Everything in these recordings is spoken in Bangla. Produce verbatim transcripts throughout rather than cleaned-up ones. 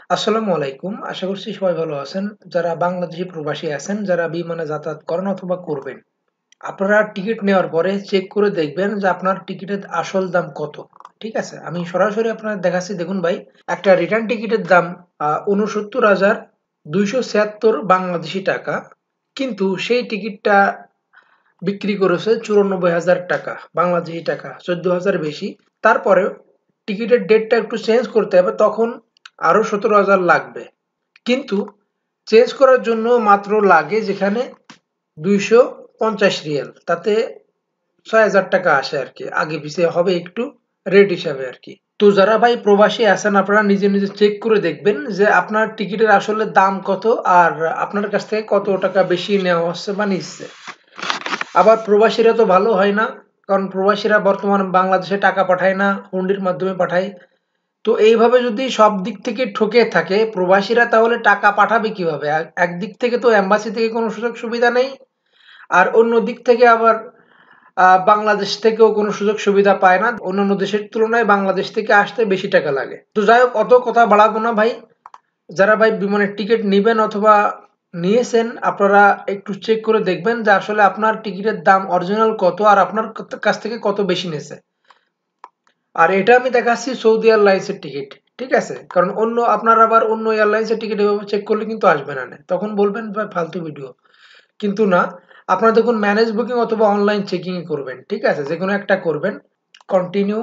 আসসালামু আলাইকুম। আশা করছি সবাই ভালো আছেন। যারা বাংলাদেশী প্রবাসী আছেন, যারা বিমানে যাতায়াত করেন অথবা করবেন। আপনারা টিকিট নেওয়ার পরে চেক করে দেখবেন যে আপনার টিকিটের আসল দাম কত। ঠিক আছে? আমি সরাসরি আপনাদের দেখাচ্ছি দেখুন ভাই, একটা রিটার্ন টিকিটের দাম আ ঊনসত্তর হাজার দুইশো ছিয়াত্তর বাংলাদেশী টাকা। কিন্তু সেই টিকিটটা বিক্রি করেছে চুরানব্বই হাজার টাকা বাংলাদেশী টাকা, চৌদ্দ হাজার বেশি। তারপরেও টিকিটের ডেটটা একটু চেঞ্জ করতে হবে, তখন আরো সতেরো হাজার লাগবে। কিন্তু চেঞ্জ করার জন্য মাত্র লাগে যেখানে দুইশো পঞ্চাশ রিয়াল, তাতে ছয় হাজার টাকা আসে আর কি, আগে পিছিয়ে হবে একটু রেট হিসাবে আর কি। তো যারা ভাই প্রবাসী আছেন, আপনারা নিজে নিজে চেক করে দেখবেন যে আপনার টিকিটের আসলে দাম কত, আর আপনার কাছ থেকে কত টাকা বেশি নেওয়া হচ্ছে বা নিচ্ছে। আবার প্রবাসীরা তো ভালো হয় না, কারণ প্রবাসীরা বর্তমানে বাংলাদেশে টাকা পাঠায় না, হুন্ডির মাধ্যমে পাঠায়। তো এইভাবে যদি সব দিক থেকে ঠকে থাকে প্রবাসীরা, তাহলে টাকা পাঠাবে কিভাবে? এক- একদিক থেকে তো এম্বাসি থেকে কোনো সুযোগ সুবিধা নেই, আর অন্য দিক থেকে আবার আহ, বাংলাদেশ থেকেও কোনো সুযোগ সুবিধা পায় না। অন্যান্য দেশের তুলনায় বাংলাদেশ থেকে আসতে বেশি টাকা লাগে। তো যাই হোক, অত কথা বাড়াবো না ভাই। যারা ভাই বিমানের টিকিট নিবেন অথবা নিয়েছেন, আপনারা একটু চেক করে দেখবেন যে আসলে আপনার টিকিটের দাম অরিজিনাল কত, আর আপনার কাছ থেকে কত বেশি নিয়েছে। আর এটা আমি দেখাচ্ছি সৌদি এয়ারলাইন্সের টিকিট। ঠিক আছে? কারণ অন্য আপনার আবার অন্য এয়ারলাইন্সের টিকিট এভাবে চেক করলে কিন্তু আসবে না, না। তখন বলবেন ভাই ফালতু ভিডিও। কিন্তু না, আপনারা দেখুন ম্যানেজ বুকিং অথবা অনলাইন চেকিং করবেন। ঠিক আছে? যে কোনো একটা করবেন। কন্টিনিউ।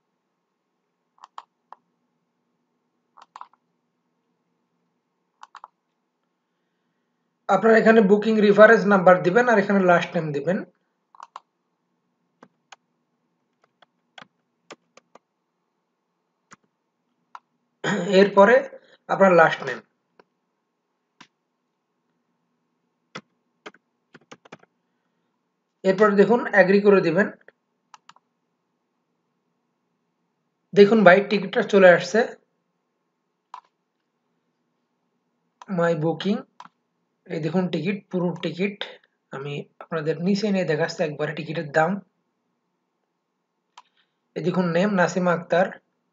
আপনারা এখানে বুকিং রেফারেন্স নাম্বার দিবেন আর এখানে লাস্ট নেম দিবেন। এরপরে আপনার লাস্ট নেম। এরপরে দেখুন এগ্রি করে দিবেন। দেখুন ভাই টিকিটটা চলে আসছে। My booking. এই দেখুন টিকিট, পুরো টিকিট। আমি আপনাদের নিচে নিয়ে দেখাচ্ছি একবারে টিকিটের দাম। এই দেখুন নেম নাসিমা আক্তার।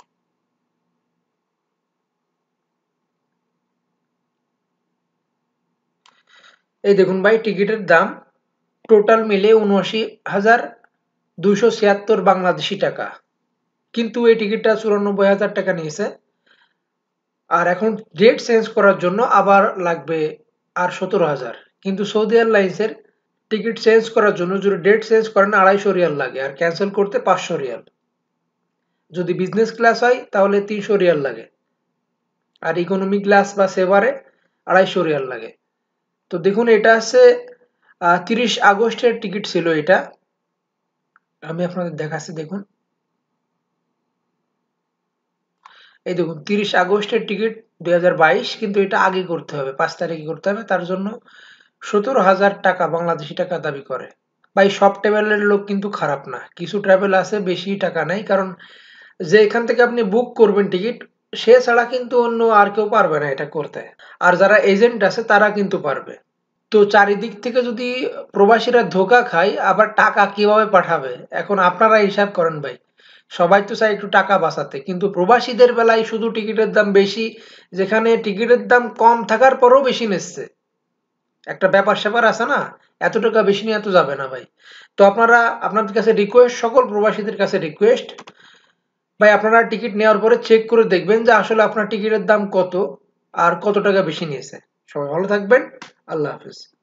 এই দেখুন ভাই টিকিটের দাম টোটাল মিলে উনআশি হাজার দুইশো ছিয়াত্তর বাংলাদেশি টাকা। কিন্তু এই টিকিটটা চুরানব্বই হাজার টাকা নিয়েছে। আর এখন ডেট চেঞ্জ করার জন্য আবার লাগবে আর সতেরো হাজার। কিন্তু সৌদি এয়ারলাইন্সের টিকিট চেঞ্জ করার জন্য যদি ডেট চেঞ্জ করেন আড়াইশো রিয়াল লাগে, আর ক্যান্সেল করতে পাঁচশো রিয়াল। যদি বিজনেস ক্লাস হয় তাহলে তিনশো রিয়াল লাগে, আর ইকোনমি ক্লাস বা সেভারে আড়াইশো রিয়াল লাগে। তো দেখুন এটা আছে তিরিশ আগস্টের টিকিট ছিল এটা। আমি আপনাদের দেখাচ্ছি দেখুন। এই দেখুন তিরিশ আগস্টের টিকিট দুই হাজার বাইশ, কিন্তু এটা আগে করতে হবে, পাঁচ তারিখে করতে হবে। তার জন্য সতেরো হাজার টাকা বাংলাদেশি টাকা দাবি করে। ভাই সব ট্রাভেলের লোক কিন্তু খারাপ না, কিছু ট্রাভেল আছে বেশি টাকা নেয়। কারণ যে এখান থেকে আপনি বুক করবেন টিকিট, সে ছাড়া কিন্তু অন্য আর কেউ পারবে না এটা করতে। আর যারা এজেন্ট আছে তারা কিন্তু পারবে। তো চারিদিক থেকে যদি প্রবাসীরা ধোকা খায়, আবার টাকা কিভাবে পাঠাবে? এখন আপনারা হিসাব করেন ভাই। সবাই তো চায় একটু টাকা বাঁচাতে, কিন্তু প্রবাসীদের বেলায় শুধু টিকিটের দাম বেশি, যেখানে টিকিটের দাম কম থাকার পরেও বেশি নিচ্ছে। একটা ব্যাপার স্যাপার আছে না? এত টাকা বেশি নিয়ে এত যাবে না ভাই। তো আপনারা, আপনাদের কাছে রিকোয়েস্ট, সকল প্রবাসীদের কাছে রিকোয়েস্ট, ভাই আপনারা টিকিট নেওয়ার পরে চেক করে দেখবেন যে আসলে আপনার টিকিটের দাম কত আর কত টাকা বেশি নিয়েছে। সবাই ভালো থাকবেন। আল্লাহ হাফেজ।